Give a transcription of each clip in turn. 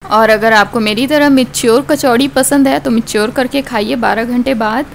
और अगर आपको मेरी तरह मैच्योर कचौड़ी पसंद है तो मैच्योर करके खाइए 12 घंटे बाद।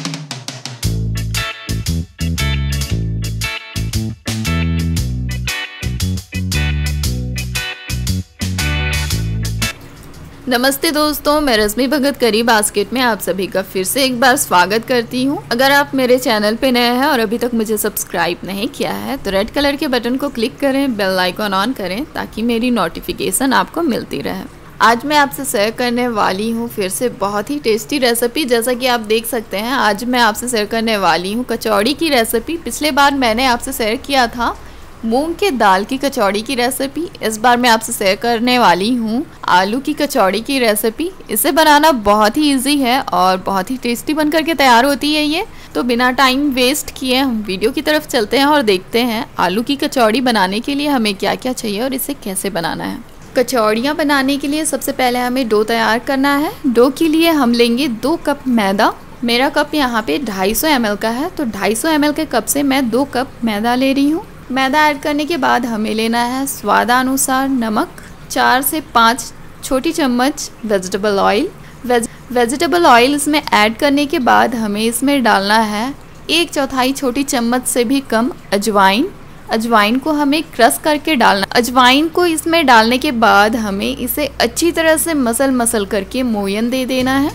नमस्ते दोस्तों, मैं रश्मि भगत करी बास्केट में आप सभी का फिर से एक बार स्वागत करती हूं। अगर आप मेरे चैनल पे नए हैं और अभी तक मुझे सब्सक्राइब नहीं किया है तो रेड कलर के बटन को क्लिक करें, बेल आइकॉन ऑन करें ताकि मेरी नोटिफिकेशन आपको मिलती रहे। आज मैं आपसे शेयर करने वाली हूँ फिर से बहुत ही टेस्टी रेसिपी। जैसा कि आप देख सकते हैं, आज मैं आपसे शेयर करने वाली हूँ कचौड़ी की रेसिपी। पिछले बार मैंने आपसे शेयर किया था मूंग के दाल की कचौड़ी की रेसिपी। इस बार मैं आपसे शेयर करने वाली हूँ आलू की कचौड़ी की रेसिपी। इसे बनाना बहुत ही इजी है और बहुत ही टेस्टी बन करके तैयार होती है ये। तो बिना टाइम वेस्ट किए हम वीडियो की तरफ चलते हैं और देखते हैं आलू की कचौड़ी बनाने के लिए हमें क्या क्या चाहिए और इसे कैसे बनाना है। कचौड़ियाँ बनाने के लिए सबसे पहले हमें डो तैयार करना है। डो के लिए हम लेंगे 2 कप मैदा। मेरा कप यहाँ पे 250 ml का है, तो 250 ml के कप से मैं 2 कप मैदा ले रही हूँ। मैदा ऐड करने के बाद हमें लेना है स्वादानुसार नमक, 4 से 5 छोटी चम्मच वेजिटेबल ऑयल। वेजिटेबल ऑयल इसमें ऐड करने के बाद हमें इसमें डालना है 1/4 छोटी चम्मच से भी कम अजवाइन। अजवाइन को हमें क्रश करके डालना। अजवाइन को इसमें डालने के बाद हमें इसे अच्छी तरह से मसल करके मोयन दे देना है।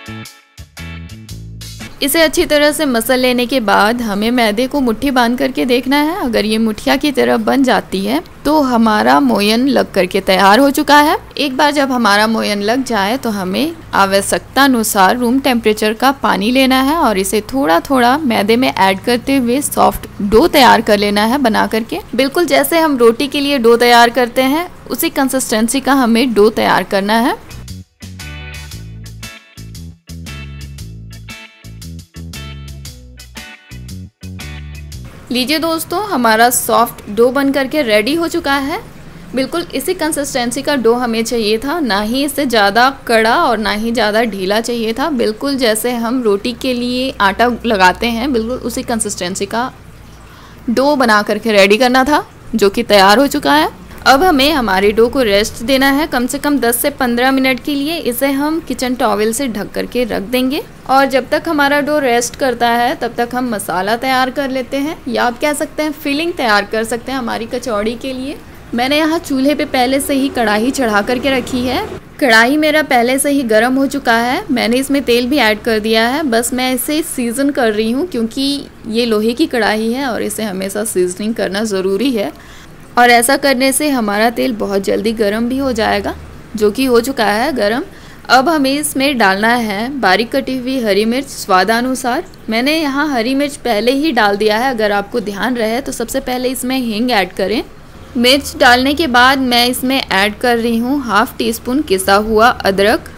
इसे अच्छी तरह से मसल लेने के बाद हमें मैदे को मुट्ठी बांध करके देखना है। अगर ये मुठिया की तरह बन जाती है तो हमारा मोयन लग करके तैयार हो चुका है। एक बार जब हमारा मोयन लग जाए तो हमें आवश्यकता अनुसार रूम टेम्परेचर का पानी लेना है और इसे थोड़ा थोड़ा मैदे में ऐड करते हुए सॉफ्ट डो तैयार कर लेना है बना करके। बिल्कुल जैसे हम रोटी के लिए डो तैयार करते हैं उसी कंसिस्टेंसी का हमें डो तैयार करना है। लीजिए दोस्तों, हमारा सॉफ्ट डो बन करके रेडी हो चुका है। बिल्कुल इसी कंसिस्टेंसी का डो हमें चाहिए था, ना ही इससे ज़्यादा कड़ा और ना ही ज़्यादा ढीला चाहिए था। बिल्कुल जैसे हम रोटी के लिए आटा लगाते हैं बिल्कुल उसी कंसिस्टेंसी का डो बना करके रेडी करना था, जो कि तैयार हो चुका है। अब हमें हमारे डो को रेस्ट देना है कम से कम 10 से 15 मिनट के लिए। इसे हम किचन टॉवल से ढक करके रख देंगे और जब तक हमारा डो रेस्ट करता है तब तक हम मसाला तैयार कर लेते हैं, या आप कह सकते हैं फिलिंग तैयार कर सकते हैं हमारी कचौड़ी के लिए। मैंने यहाँ चूल्हे पे पहले से ही कढ़ाई चढ़ा करके रखी है। कढ़ाई मेरा पहले से ही गर्म हो चुका है। मैंने इसमें तेल भी ऐड कर दिया है। बस मैं इसे सीजन कर रही हूँ क्योंकि ये लोहे की कढ़ाई है और इसे हमेशा सीजनिंग करना ज़रूरी है। और ऐसा करने से हमारा तेल बहुत जल्दी गर्म भी हो जाएगा, जो कि हो चुका है गर्म। अब हमें इसमें डालना है बारीक कटी हुई हरी मिर्च स्वादानुसार। मैंने यहाँ हरी मिर्च पहले ही डाल दिया है। अगर आपको ध्यान रहे तो सबसे पहले इसमें हींग ऐड करें। मिर्च डालने के बाद मैं इसमें ऐड कर रही हूँ 1/2 टीस्पून किसा हुआ अदरक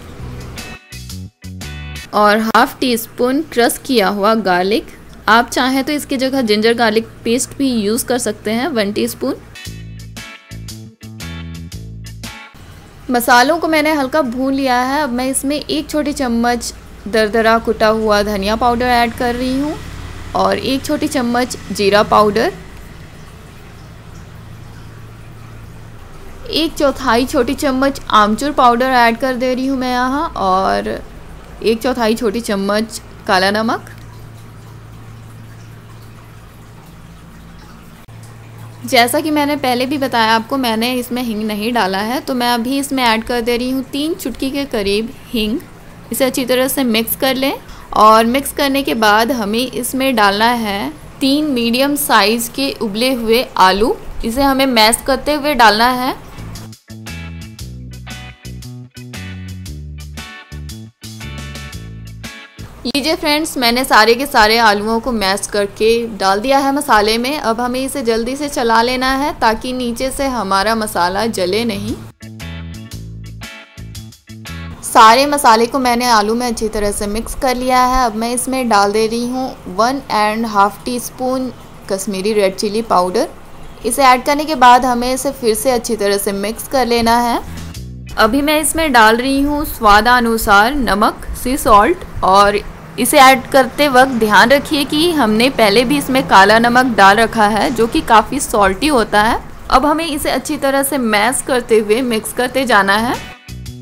और 1/2 टीस्पून क्रश किया हुआ गार्लिक। आप चाहें तो इसकी जगह जिंजर गार्लिक पेस्ट भी यूज़ कर सकते हैं, 1 टीस्पून। मसालों को मैंने हल्का भून लिया है। अब मैं इसमें 1 छोटी चम्मच दरदरा कुटा हुआ धनिया पाउडर ऐड कर रही हूँ और 1 छोटी चम्मच जीरा पाउडर, 1/4 छोटी चम्मच आमचूर पाउडर ऐड कर दे रही हूँ मैं यहाँ और 1/4 छोटी चम्मच काला नमक। जैसा कि मैंने पहले भी बताया आपको, मैंने इसमें हींग नहीं डाला है, तो मैं अभी इसमें ऐड कर दे रही हूँ 3 चुटकी के करीब हींग। इसे अच्छी तरह से मिक्स कर लें और मिक्स करने के बाद हमें इसमें डालना है 3 मीडियम साइज़ के उबले हुए आलू। इसे हमें मैश करते हुए डालना है। लीजिए फ्रेंड्स, मैंने सारे के सारे आलूओं को मैश करके डाल दिया है मसाले में। अब हमें इसे जल्दी से चला लेना है ताकि नीचे से हमारा मसाला जले नहीं। सारे मसाले को मैंने आलू में अच्छी तरह से मिक्स कर लिया है। अब मैं इसमें डाल दे रही हूँ 1.5 teaspoon Kashmiri red chilli powder. इसे ऐड करने के बाद हमें इसे फिर से अच्छी तरह से मिक्स कर लेना है। अभी मैं इसमें डाल रही हूँ स्वादानुसार नमक, सी सॉल्ट, और इसे ऐड करते वक्त ध्यान रखिए कि हमने पहले भी इसमें काला नमक डाल रखा है जो कि काफ़ी सॉल्टी होता है। अब हमें इसे अच्छी तरह से मैश करते हुए मिक्स करते जाना है।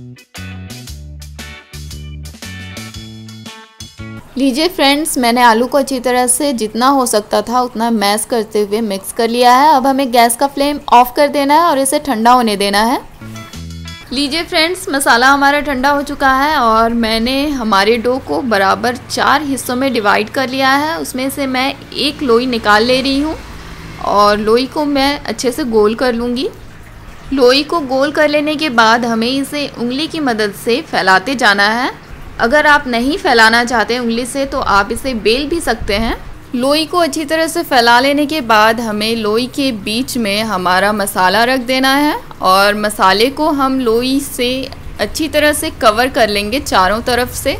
लीजिए फ्रेंड्स, मैंने आलू को अच्छी तरह से जितना हो सकता था उतना मैश करते हुए मिक्स कर लिया है। अब हमें गैस का फ्लेम ऑफ कर देना है और इसे ठंडा होने देना है। लीजिए फ्रेंड्स, मसाला हमारा ठंडा हो चुका है और मैंने हमारे डो को बराबर 4 हिस्सों में डिवाइड कर लिया है। उसमें से मैं एक लोई निकाल ले रही हूँ और लोई को मैं अच्छे से गोल कर लूँगी। लोई को गोल कर लेने के बाद हमें इसे उंगली की मदद से फैलाते जाना है। अगर आप नहीं फैलाना चाहते उंगली से तो आप इसे बेल भी सकते हैं। लोई को अच्छी तरह से फैला लेने के बाद हमें लोई के बीच में हमारा मसाला रख देना है और मसाले को हम लोई से अच्छी तरह से कवर कर लेंगे चारों तरफ से।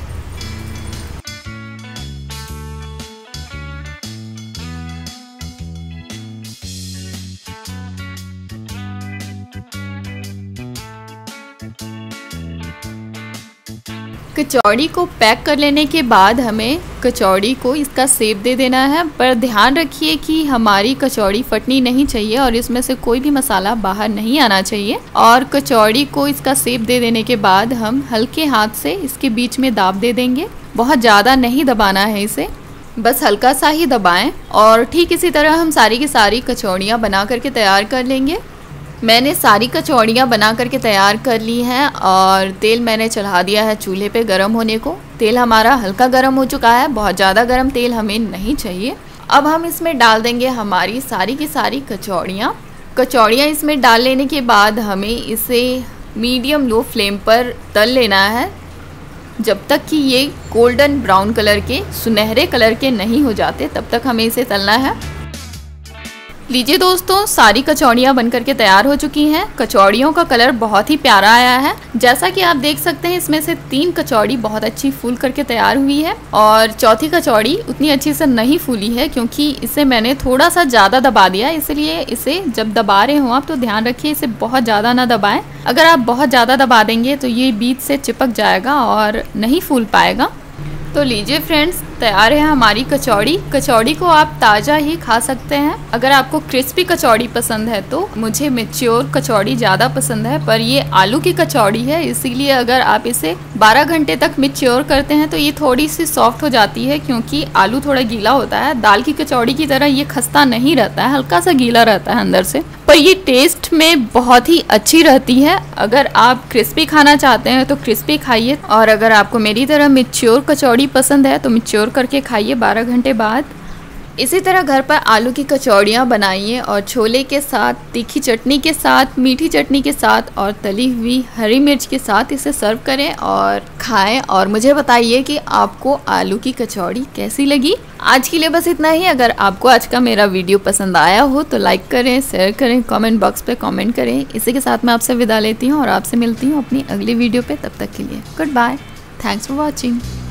कचौड़ी को पैक कर लेने के बाद हमें कचौड़ी को इसका शेप दे देना है, पर ध्यान रखिए कि हमारी कचौड़ी फटनी नहीं चाहिए और इसमें से कोई भी मसाला बाहर नहीं आना चाहिए। और कचौड़ी को इसका शेप दे देने के बाद हम हल्के हाथ से इसके बीच में दाब दे देंगे। बहुत ज़्यादा नहीं दबाना है इसे, बस हल्का सा ही दबाएं। और ठीक इसी तरह हम सारी की सारी कचौड़ियाँ बना करके तैयार कर लेंगे। मैंने सारी कचौड़ियाँ बना करके तैयार कर ली हैं और तेल मैंने चढ़ा दिया है चूल्हे पे गरम होने को। तेल हमारा हल्का गरम हो चुका है, बहुत ज़्यादा गरम तेल हमें नहीं चाहिए। अब हम इसमें डाल देंगे हमारी सारी की सारी कचौड़ियाँ इसमें डाल लेने के बाद हमें इसे मीडियम लो फ्लेम पर तल लेना है जब तक कि ये गोल्डन ब्राउन कलर के, सुनहरे कलर के नहीं हो जाते, तब तक हमें इसे तलना है। लीजिए दोस्तों, सारी कचौड़ियाँ बनकर के तैयार हो चुकी हैं। कचौड़ियों का कलर बहुत ही प्यारा आया है। जैसा कि आप देख सकते हैं इसमें से 3 कचौड़ी बहुत अच्छी फूल करके तैयार हुई है और चौथी कचौड़ी उतनी अच्छी से नहीं फूली है क्योंकि इसे मैंने थोड़ा सा ज़्यादा दबा दिया। इसलिए इसे जब दबा रहे हो आप तो ध्यान रखिए इसे बहुत ज़्यादा ना दबाएं। अगर आप बहुत ज़्यादा दबा देंगे तो ये बीच से चिपक जाएगा और नहीं फूल पाएगा। तो लीजिए फ्रेंड्स, तैयार है हमारी कचौड़ी। कचौड़ी को आप ताज़ा ही खा सकते हैं। अगर आपको क्रिस्पी कचौड़ी पसंद है तो मुझे मैच्योर कचौड़ी ज़्यादा पसंद है, पर ये आलू की कचौड़ी है इसीलिए अगर आप इसे 12 घंटे तक मैच्योर करते हैं तो ये थोड़ी सी सॉफ्ट हो जाती है क्योंकि आलू थोड़ा गीला होता है। दाल की कचौड़ी की तरह ये खस्ता नहीं रहता है, हल्का सा गीला रहता है अंदर से, पर ये टेस्ट में बहुत ही अच्छी रहती है। अगर आप क्रिस्पी खाना चाहते हैं तो क्रिस्पी खाइए और अगर आपको मेरी तरह मैच्योर कचौड़ी पसंद है तो मैच्योर करके खाइए 12 घंटे बाद। इसी तरह घर पर आलू की कचौड़ियाँ बनाइए और छोले के साथ, तीखी चटनी के साथ, मीठी चटनी के साथ और तली हुई हरी मिर्च के साथ इसे सर्व करें और खाएं और मुझे बताइए कि आपको आलू की कचौड़ी कैसी लगी। आज के लिए बस इतना ही। अगर आपको आज का मेरा वीडियो पसंद आया हो तो लाइक करें, शेयर करें, कमेंट बॉक्स पे कमेंट करें। इसी के साथ मैं आपसे विदा लेती हूँ और आपसे मिलती हूँ अपनी अगली वीडियो पे। तब तक के लिए goodbye, thanks for watching.